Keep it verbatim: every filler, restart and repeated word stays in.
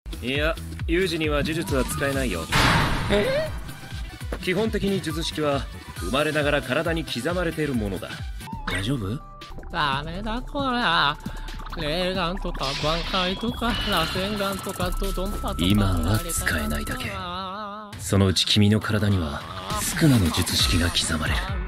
いや、ユージには呪術は使えないよ。 え？ 基本的に術式は生まれながら体に刻まれているものだ。大丈夫？ ダメだこら。霊眼とか挽回とか螺旋眼とかとドンパとか。 今は使えないだけ。そのうち君の体には宿儺の術式が刻まれる。